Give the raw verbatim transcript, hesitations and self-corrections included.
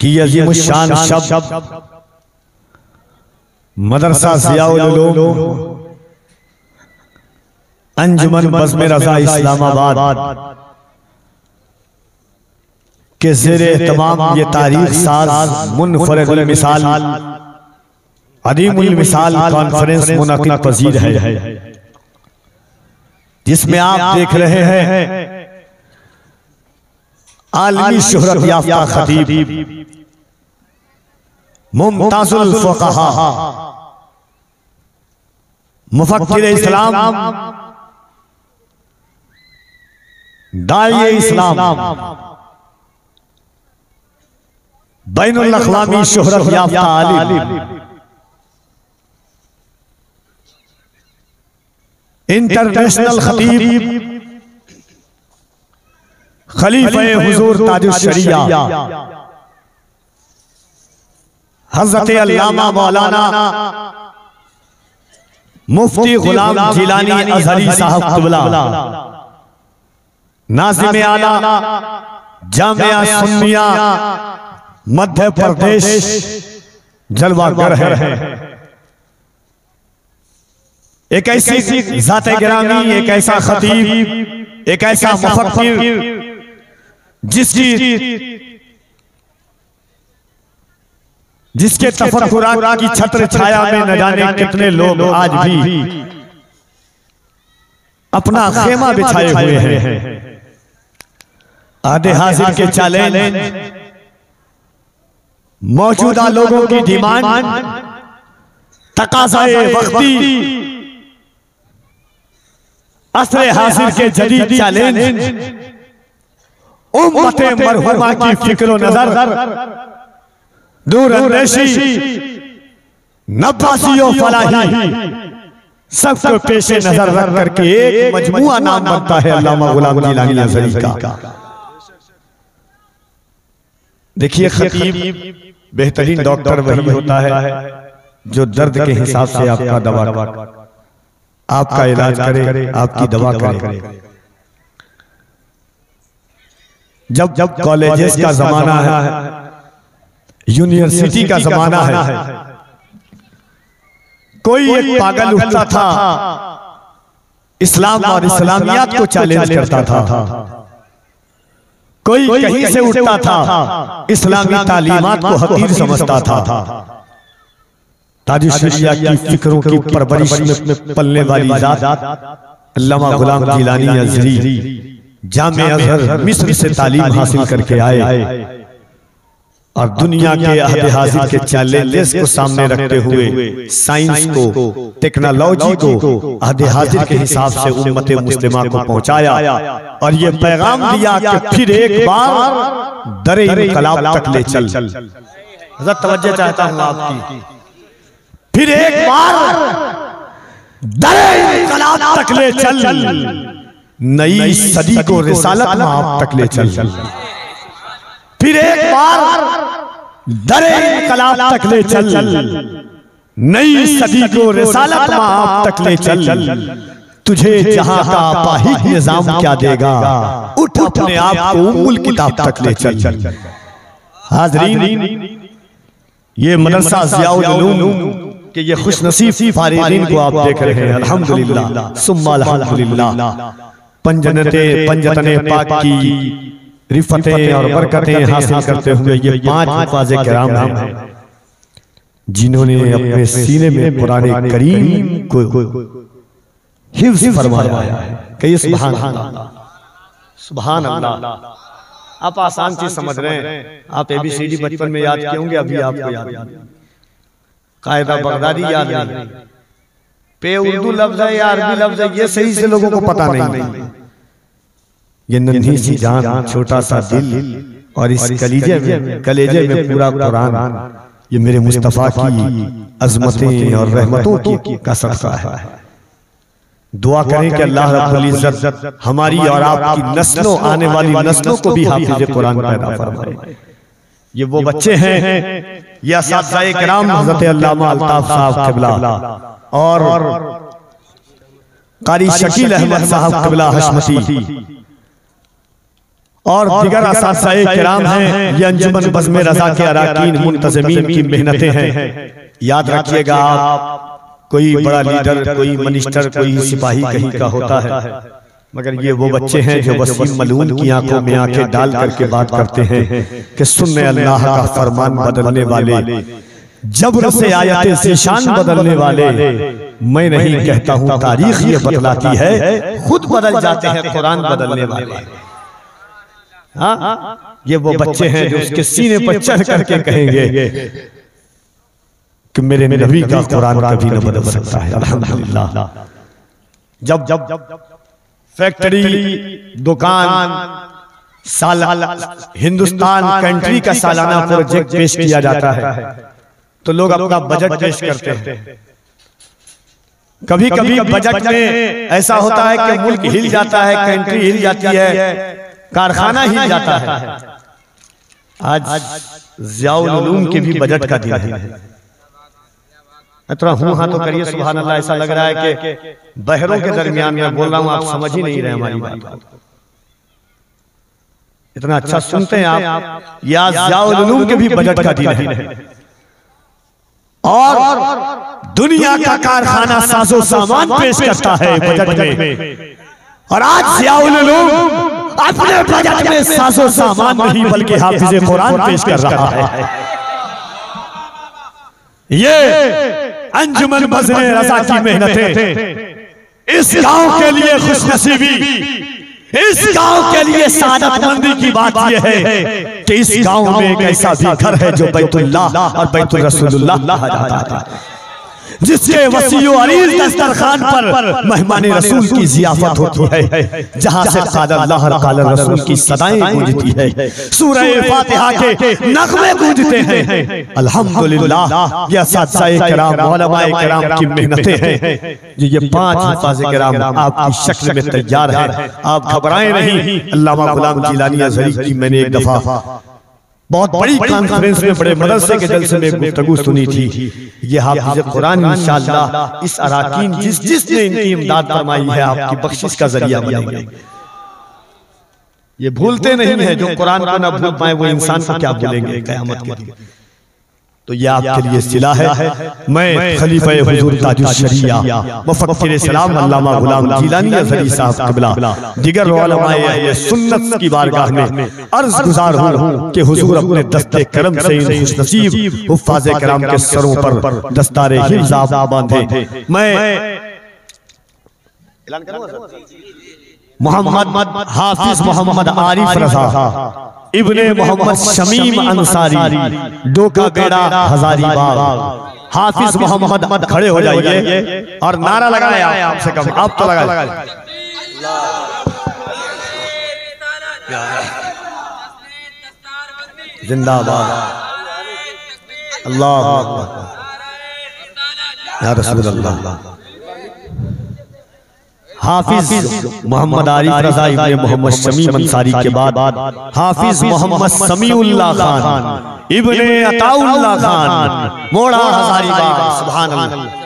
कि अजीम शान शब्द मदरसा ज़ियाउल उलूम अंजुमन बज़्म रज़ा इस्लामाबाद के ज़ेरे तमाम ये तारीख साज मुनफरिदुल मिसाल अदीमुल मिसाल कॉन्फ्रेंस मुनक़िद पज़ीर है, जिसमें आप देख रहे हैं आलमी शोहरत याफ्ता खतीब मुमताजुल फ़ुक़हा मुफ़क्किर इस्लाम दाई इस्लाम बैनुल अक़वामी शोहरत याफ्ता आलिम इंटरनेशनल खतीब खलीफे हुजूर ताजुश शरिया हज़रत अल्लामा मौलाना मुफ्ती गुलाम जिलानी अज़हरी साहब क़िबला नाज़िम आला जामिया सुन्निया मध्य प्रदेश जलवागर है। एक ऐसी ज़ाते गिरामी, एक ऐसा खतीब, एक ऐसा मुफ़क्किर जिसकी जिसके तफक्कुरात की छत्र छाया में न जाने कितने लोग आज भी अपना खेमा बिछाए हुए हैं। आधे हाजिर के चैलेंज मौजूदा लोगों की डिमांड, तकाज़ाए वक्ती, असरे हाजिर के जदीद चैलेंज, उम्मते मरहुमा की फिक्र नजर, दूर अंदेशी, नब्बासी और फलाही, सबको पेशे नजर रख करके एक मजमुआ नाम बनता है अल्लामा गुलाम जिलानी अज़हरी का। देखिए, खतीब बेहतरीन डॉक्टर वही होता है जो दर्द के हिसाब से आपका दवा आपका इलाज करे, आपकी दवा करे। जब जब कॉलेजेस का जमाना है, यूनिवर्सिटी का जमाना है, कोई एक पागल उठता था, इस्लाम और इस्लामियात को चैलेंज करता था। कोई कहीं से उठता था, इस्लामी तालीमात को हकीर समझता था। ताजुश शरिया की फिक्रों की परवरिश में पलने वाली जात अल्लामा गुलाम जिलानी अज़हरी जामे अज़हर मिस्र से तालीम हासिल करके आए और दुनिया के अहद हाजिर के चैलेंजेस को सामने रखते हुए साइंस को, टेक्नोलॉजी को अहद हाजिर के हिसाब से उम्मत मुस्लिमा को पहुंचाया और ये पैगाम दिया कि फिर एक बार दरे इनकलाब तक ले चल। हज़रत तवज्जो चाहता हूं आपकी, फिर एक बार दरे इनकलाब तक ले चल, नई सदी को रिसालत माब तक ले चल। फिर एक बार दरे इनकलाब तक ले चल, नई सदी को रिसालत माब तक ले चल। तुझे जहां का पाही निजाम क्या देगा, उठ अपने आप को उम्मुल किताब तक ले चल। हाज़रीन, ये मदरसा ज़ियाउल उलूम के ये खुशनसीब फारिगीन को आप देख रहे हैं। अल्हम्दुलिल्लाह सुम्मा अल्हम्दुलिल्लाह, पंजनते पंजतने पाक की रिफतें और बरकतें हासिल करते हुए ये पांच हुफ़ाज़े किराम हैं जिन्होंने अपने सीने में कुरान करीम को हिफ्ज़ फरमाया है। कहिए सुभान अल्लाह, सुभान अल्लाह। आप आसान चीज समझ रहे हैं, आप एबीसीडी बचपन में याद किए होंगे, अभी आपको याद नहीं, कायदा बगदादी याद नहीं, पे उर्दू लफ्ज है या अरबी लफ्ज है, ये सही से लोगों को पता नहीं। ये नन्ही सी जान, छोटा सा दिल और इस कलीजे में कलेजे में पूरा कुरान, ये मेरे मुस्तफा की अजमतें और रहमतों की का सदका है। दुआ करें कि अल्लाह रब्बुल इज्जत हमारी और आपकी नस्लों, आने वाली नस्लों को भी हाफिज़ कुरान पैदा फरमाए। ये वो बच्चे हैं, ये असातिज़ाए किराम हज़रत अल्लामा अल्ताफ साहब क़िबला और कारी शकील अहमद साहब क़िबला हशमती और दिगर असातिज़ाए किराम हैं। ये अंजुमन बज़्म रज़ा के अराकीन मुंतज़मीन की मेहनतें हैं। याद रखिएगा, आप कोई बड़ा लीडर, कोई मिनिस्टर, कोई सिपाही कहीं का होता है, मगर ये वो बच्चे हैं जो वसीम मलून की आंखों में आंखें डाल करके बात करते हैं कि सुन्ने अल्लाह का फरमान बदलने वाले, जब्र से आयत ज़ीशान बदलने वाले, मैं नहीं कहता हूँ तारीख ये बतलाती है, खुद बदल जाते हैं कुरान बदलने वाले। हाँ, ये वो बच्चे हैं जो उसके सीने पर चढ़ करके कहेंगे कि मेरे नबी का कुरान कभी न बदल सकता है। अल्हम्दुलिल्लाह। जब जब जब फैक्ट्री, दुकान, साल हिंदुस्तान कंट्री का सालाना प्रोजेक्ट पेश किया जाता है तो लोग अपना बजट पेश करते हैं। कभी कभी बजट में ऐसा होता है कि मुल्क हिल जाता है, कंट्री हिल जाती है, कारखाना हिल जाता है। आज ज़ियाउल उलूम के भी बजट का दिन है। थोड़ा हूँ हाँ तो करिए सुभान अल्लाह। ऐसा लग रहा है कि बहरों के दरमियान में बोल रहा हूँ, आप समझ ही नहीं रहे हमारी बात को। इतना अच्छा सुनते हैं आप। या ज़ियाउल उलूम के भी बजट का दिन है और दुनिया का कारखाना साजो सामान पेश करता है बजट में। और आज ज़ियाउल उलूम अपने बजट में साजो सामान नहीं बल्कि हाफिज़े कुरान पेश कर रहा है। ये अंजुमन बज़्म रज़ा की मेहनतें, इस गांव के लिए खुशनसीबी, इस गांव के लिए सादतमंदी की बात यह है कि इस गांव में एक ऐसा भी घर है जो बैतुल्लाह और बैतुल रसूलुल्लाह कहा जाता है, जिसके वसीओ अरीज़ दस्तरखान पर मेहमान रसूल की ज़ियाफ़त होती है, जहां से क़ाला अल्लाह और क़ाला रसूल की सदाएं गूंजती है, सूरह फातिहा के नग़मे गूंजते हैं। अल्हम्दुलिल्लाह। ये असातिज़ाए किराम, उलमाए किराम की मेहनतें हैं। ये पांच हिफ़ाज़े किराम आपकी शक्ल में तैयार है, आप घबराएं नहीं। अल्लामा गुलाम गिलानी अज़हरी की मैंने एक दफा बहुत बड़ी कॉन्फ्रेंस में बड़े मदरसे के जलसे में गुफ्तगू सुनी थी। ये हाफिज़ कुरान इंशाअल्लाह इस अराकीन जिस जिसने इनकी इमदाद फरमाई है आपकी बख्शिश का जरिया बनेंगे। ये भूलते नहीं है, जो कुरान को ना भूल पाए वो इंसान को क्या भूलेंगे क़यामत के दिन। तो ये आपके लिए सिला है। मैं खलीफा हुजूर ताजुल शरिया मुफक्किर इस्लाम अल्लामा गुलाम गिलानी अज़हरी साहब क़िबला दिगर उलमाए अहले सुन्नत की बारगाह में अर्ज़ गुज़ार हूँ कि हुजूर अपने दस्ते करम से इन खुशनसीब हुफ़्फ़ाज़े किराम के सरों पर दस्तारे हिफ़्ज़ आप बांधे। मैं मोहम्मद हाफिज मोहम्मद आरिफ रज़ा इब्ने मोहम्मद शमीम अंसारी डोका बेड़ा हजारीबाग, हाफिज मोहम्मद खड़े हो जाइए और नारा लगाए आपसे कम आप तो लगाए। जिंदाबाद, अल्लाह या रसूल अल्लाह। हाफिज मोहम्मद आरिफ रज़ा इब्ने मोहम्मद शमीम अंसारी के बाद हाफिज मोहम्मद समीउल्लाह खान इब्ने अताउल्लाह खान मोड़ा हजारीबाग। सुभान अल्लाह।